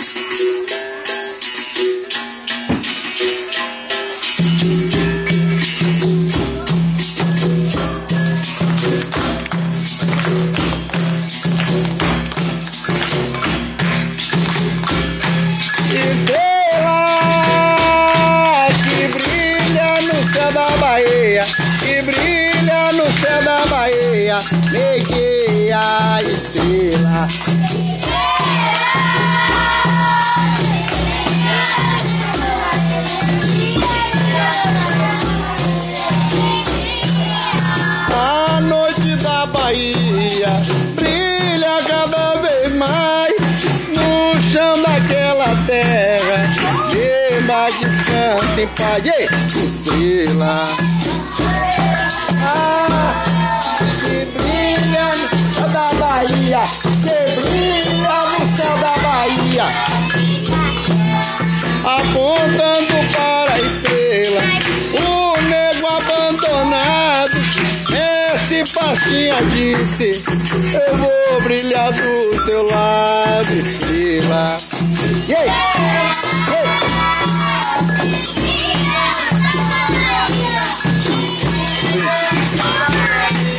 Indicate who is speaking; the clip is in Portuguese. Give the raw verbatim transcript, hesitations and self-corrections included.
Speaker 1: Que brilha no céu da Bahia, neguei a estrela. A noite da Bahia brilha cada vez mais no chão daquela terra. Beba, descanse em paz, estrela. Ah, que brilha no céu da Bahia, que brilha no céu da Bahia, apontando para a estrela, o nego abandonado. Esse pastinha disse: eu vou brilhar do seu lado, estrela. Yeah. Yeah.
Speaker 2: Brilha,